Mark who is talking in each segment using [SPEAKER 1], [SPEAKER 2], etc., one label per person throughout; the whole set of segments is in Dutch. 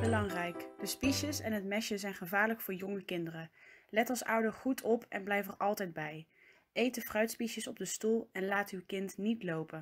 [SPEAKER 1] Belangrijk: de spiesjes en het mesje zijn gevaarlijk voor jonge kinderen. Let als ouder goed op en blijf er altijd bij. Eet de fruitspiesjes op de stoel en laat uw kind niet lopen.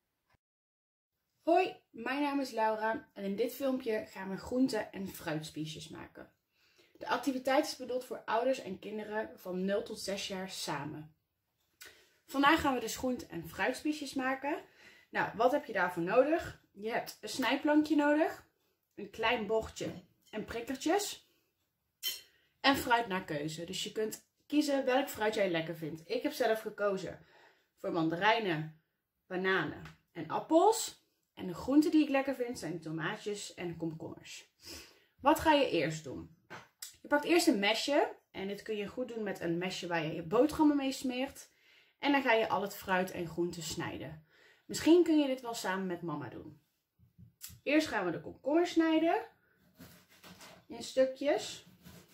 [SPEAKER 2] Hoi, mijn naam is Laura en in dit filmpje gaan we groente- en fruitspiesjes maken. De activiteit is bedoeld voor ouders en kinderen van 0 tot 6 jaar samen. Vandaag gaan we dus groente- en fruitspiesjes maken. Nou, wat heb je daarvoor nodig? Je hebt een snijplankje nodig, een klein bochtje en prikkertjes en fruit naar keuze. Dus je kunt kiezen welk fruit jij lekker vindt. Ik heb zelf gekozen voor mandarijnen, bananen en appels. En de groenten die ik lekker vind zijn tomaatjes en komkommers. Wat ga je eerst doen? Je pakt eerst een mesje. En dit kun je goed doen met een mesje waar je je boterhammen mee smeert. En dan ga je al het fruit en groenten snijden. Misschien kun je dit wel samen met mama doen. Eerst gaan we de komkommer snijden. In stukjes.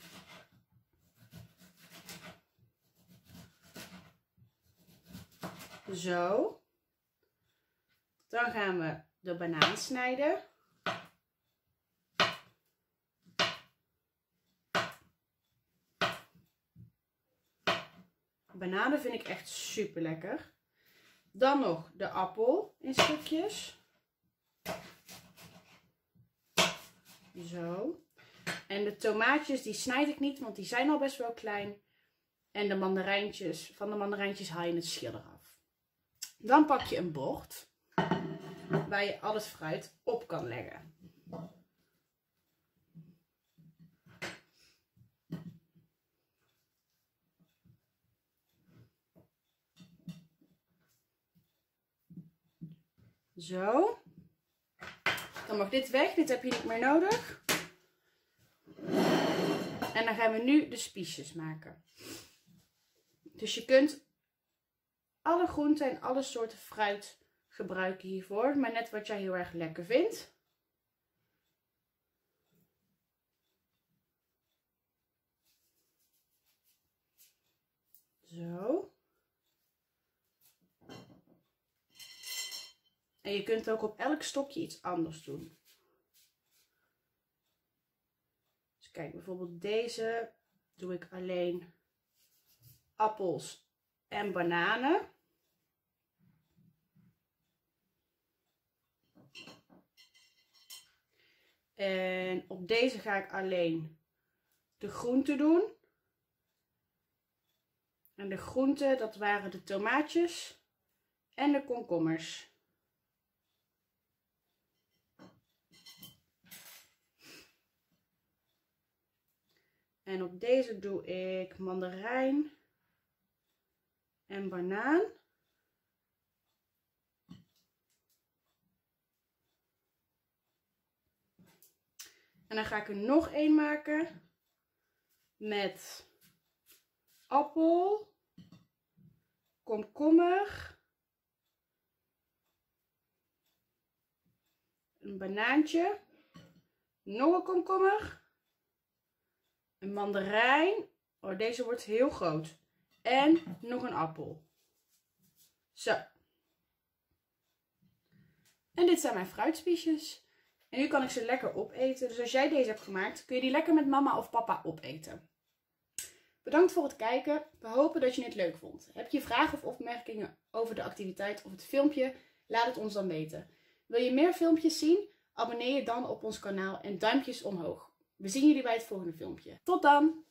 [SPEAKER 2] Zo. Dan gaan we de banaan snijden. Bananen vind ik echt super lekker. Dan nog de appel in stukjes. Zo. En de tomaatjes die snijd ik niet, want die zijn al best wel klein. En de mandarijntjes, van de mandarijntjes haal je het schil eraf. Dan pak je een bord waar je al het fruit op kan leggen. Zo. Dan mag dit weg, dit heb je niet meer nodig. En dan gaan we nu de spiesjes maken. Dus je kunt alle groenten en alle soorten fruit gebruiken hiervoor, maar net wat jij heel erg lekker vindt. Zo. En je kunt ook op elk stokje iets anders doen. Dus kijk, bijvoorbeeld deze doe ik alleen appels en bananen. En op deze ga ik alleen de groenten doen. En de groenten, dat waren de tomaatjes en de komkommers. En op deze doe ik mandarijn en banaan. En dan ga ik er nog één maken met appel, komkommer, een banaantje, nog een komkommer, een mandarijn, oh deze wordt heel groot, en nog een appel. Zo. En dit zijn mijn fruitspiesjes. En nu kan ik ze lekker opeten. Dus als jij deze hebt gemaakt, kun je die lekker met mama of papa opeten. Bedankt voor het kijken. We hopen dat je het leuk vond. Heb je vragen of opmerkingen over de activiteit of het filmpje? Laat het ons dan weten. Wil je meer filmpjes zien? Abonneer je dan op ons kanaal en duimpjes omhoog. We zien jullie bij het volgende filmpje. Tot dan!